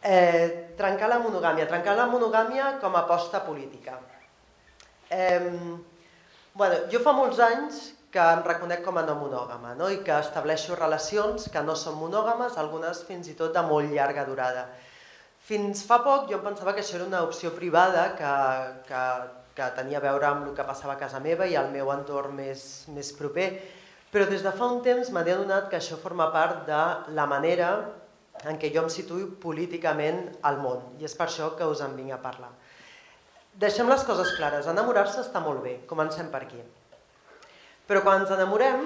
Trencar la monogàmia com a aposta política. Jo fa molts anys que em reconec com a no monògama i que estableixo relacions que no són monògames, algunes fins i tot de molt llarga durada. Fins fa poc jo em pensava que això era una opció privada que tenia a veure amb el que passava a casa meva i al meu entorn més proper, però des de fa un temps m'he adonat que això forma part de la manera en què jo em situo políticament al món, i és per això que us en vinc a parlar. Deixem les coses clares, enamorar-se està molt bé, comencem per aquí. Però quan ens enamorem,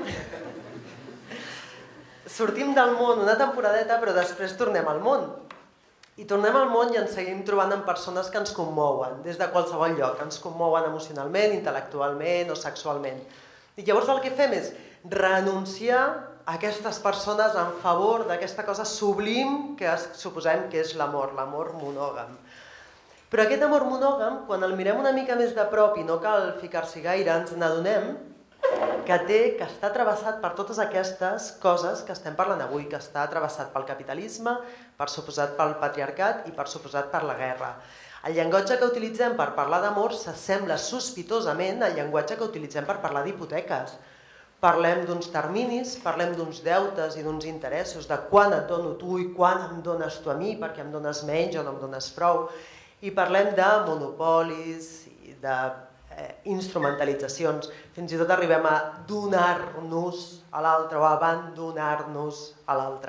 sortim del món una temporadeta, però després tornem al món. I tornem al món i ens seguim trobant amb persones que ens commouen, des de qualsevol lloc, ens commouen emocionalment, intel·lectualment o sexualment. I llavors el que fem és renunciar a aquestes persones en favor d'aquesta cosa sublim que suposem que és l'amor monògam. Però aquest amor monògam, quan el mirem una mica més de prop i no cal ficar-s'hi gaire, ens n'adonem que està travessat per totes aquestes coses que estem parlant avui, que està travessat pel capitalisme, per suposat pel patriarcat i per suposat per la guerra. El llenguatge que utilitzem per parlar d'amor s'assembla sospitosament al llenguatge que utilitzem per parlar d'hipoteques. Parlem d'uns terminis, parlem d'uns deutes i d'uns interessos, de quan et dono tu i quan em dones tu a mi, perquè em dones menys o no em dones prou. I parlem de monopolis i d'instrumentalitzacions. Fins i tot arribem a donar-nos a l'altre o abandonar-nos a l'altre.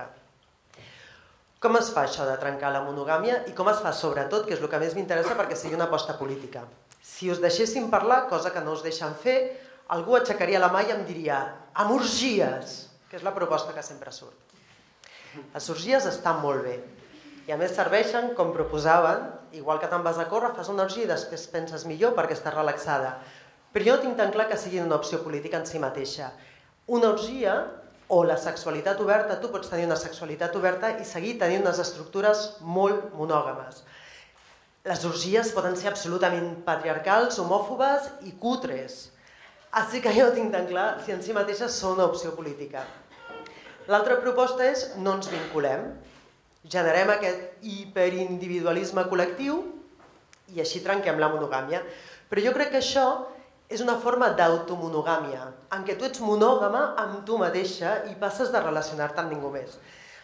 Com es fa això de trencar la monogàmia i com es fa sobretot, que és el que més m'interessa perquè sigui una aposta política? Si us deixéssim parlar, cosa que no us deixen fer, algú aixecaria la mà i em diria amb orgies, que és la proposta que sempre surt. Les orgies estan molt bé i a més serveixen, com proposaven, igual que te'n vas a córrer, fas una orgia i després penses millor perquè estàs relaxada. Però jo no tinc tan clar que sigui una opció política en si mateixa. Una orgia o la sexualitat oberta, tu pots tenir una sexualitat oberta i seguir tenint unes estructures molt monògames. Les orgies poden ser absolutament patriarcals, homòfobes i cutres. Així que jo no tinc tan clar si en si mateixes són una opció política. L'altra proposta és no ens vinculem, generem aquest hiperindividualisme col·lectiu i així trenquem la monogàmia. Però jo crec que això és una forma d'automonogàmia, en què tu ets monògama amb tu mateixa i passes de relacionar-te amb ningú més.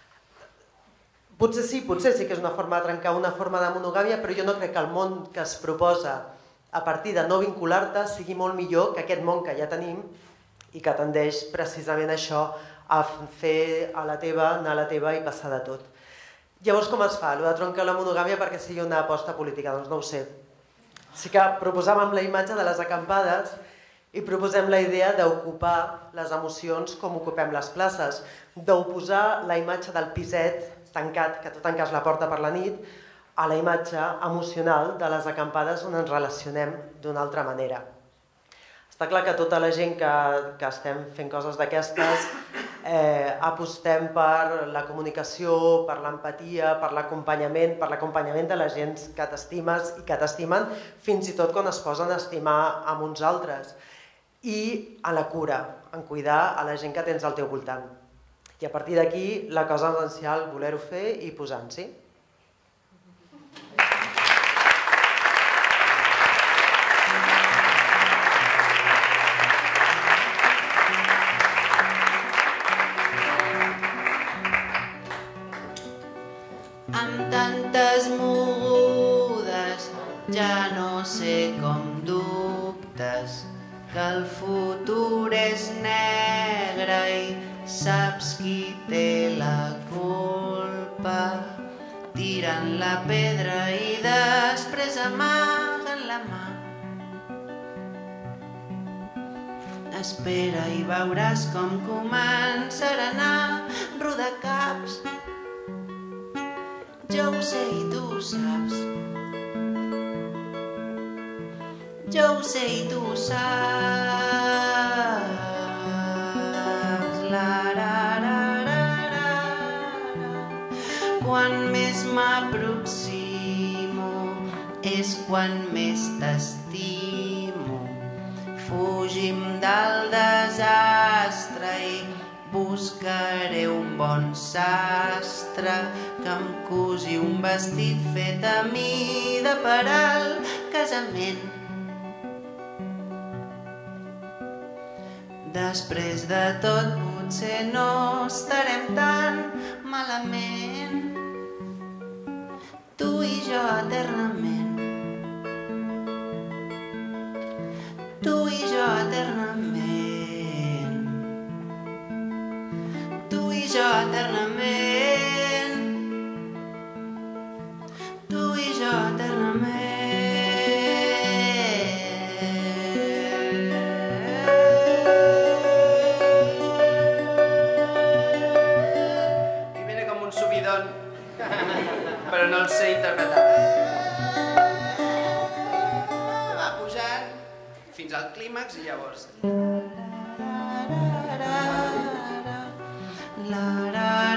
Potser sí que és una forma de trencar una forma de monogàmia, però jo no crec que el món que es proposa a partir de no vincular-te sigui molt millor que aquest món que ja tenim i que tendeix precisament això a fer a la teva, anar a la teva i passar de tot. Llavors com es fa, allò de trencar la monogàmia perquè sigui una aposta política? Doncs no ho sé. Sí que proposàvem la imatge de les acampades i proposem la idea d'ocupar les emocions com ocupem les places, d'oposar la imatge del piset tancat, que tu tanques la porta per la nit, a la imatge emocional de les acampades on ens relacionem d'una altra manera. Està clar que tota la gent que estem fent coses d'aquestes apostem per la comunicació, per l'empatia, per l'acompanyament de la gent que t'estimes i que t'estimen, fins i tot quan es posen a estimar amb uns altres. I a la cura, en cuidar a la gent que tens al teu voltant. I a partir d'aquí la cosa essencial, voler-ho fer i posar-s'hi. Amb tantes mogudes ja no sé com dubtes que el futur és negre i saps qui té la culpa. Tiren la pedra i després amaguen la mà. Espera i veuràs com començarà a anar rodacaps. Jo ho sé i tu ho saps. Jo ho sé i tu ho saps. Quan més m'aproximo és quan més t'estimo. Fugim del desastre i buscaré un bon sastre que em cosi un vestit fet a mida per al casament. Després de tot potser no estarem tan malament, tu i jo eternament, tu i jo eternament, tu i jo eternament, tu i jo eternament. Però no el sé interpretar. Va pujant fins al clímax i llavors... La, la,